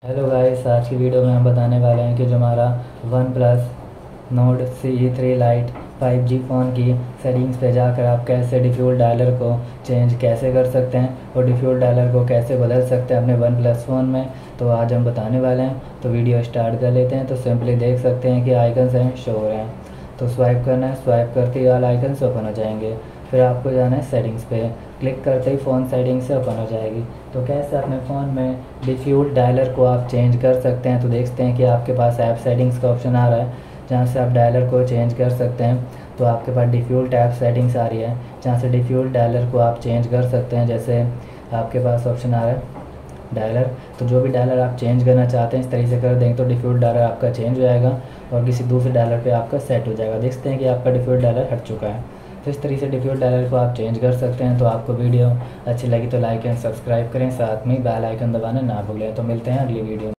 Hello guys, आज की video में हम बताने वाले हैं कि जो हमारा OnePlus Nord CE3 lite 5G phone की सेटिंग्स पे जाकर आप कैसे डिफ्यूल डायलर को चेंज कैसे कर सकते हैं और डिफ्यूल डायलर को कैसे बदल सकते हैं अपने वन प्लस फ़ोन में। तो आज हम बताने वाले हैं, तो वीडियो स्टार्ट कर लेते हैं। तो सिंपली देख सकते हैं कि आइकन्स हैं, शो हो रहे हैं। तो स्वाइप करना है, स्वाइप करते ही ऑल आइकन्स ओपन हो जाएंगे। फिर आपको जाना है सेटिंग्स पे, क्लिक करते ही फ़ोन सेटिंग्स से ओपन हो जाएगी। तो कैसे अपने फ़ोन में डिफ्यूल डायलर को आप चेंज कर सकते हैं, तो देखते हैं कि आपके पास ऐप सेटिंग्स का ऑप्शन आ रहा है जहाँ से आप डायलर को चेंज कर सकते हैं। तो आपके पास डिफ्यूल टैप सेटिंग्स आ रही है जहाँ से डिफ्यूल डायलर को आप चेंज कर सकते हैं। जैसे आपके पास ऑप्शन आ रहा है डायलर, तो जो भी डायलर आप चेंज करना चाहते हैं इस तरीके से कर देंगे तो डिफ़ॉल्ट डायलर आपका चेंज हो जाएगा और किसी दूसरे डायलर पे आपका सेट हो जाएगा। देखते हैं कि आपका डिफ़ॉल्ट डायलर हट चुका है। तो इस तरीके से डिफ़ॉल्ट डायलर को आप चेंज कर सकते हैं। तो आपको वीडियो अच्छी लगी तो लाइक एंड सब्सक्राइब करें, साथ में बेल आइकन दबाना ना भूलें। तो मिलते हैं अगली वीडियो में।